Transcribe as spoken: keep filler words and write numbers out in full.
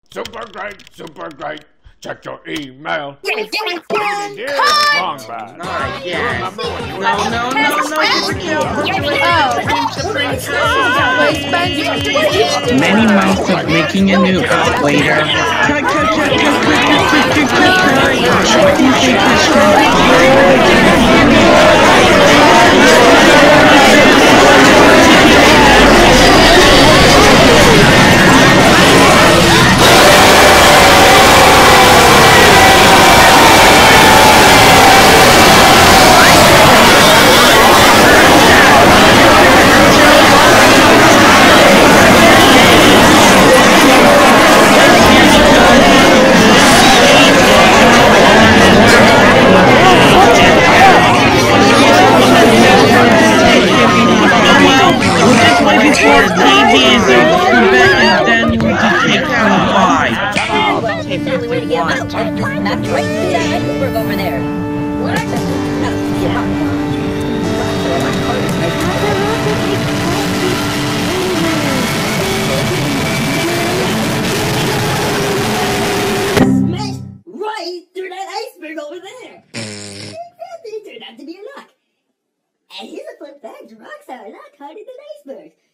Super great, super great. Check your email. Gimme, gimme, It is wrong, bad. Not again. Remember when you No, no, no, no, Superkill. Many months of making a new app later. Cut, cut, cut, cut, cut, cut, cut, cut, cut. What do you think this Right through that iceberg over there. Exactly, it turned out to be a rock. And here's a fun fact, rocks are a lot harder than icebergs.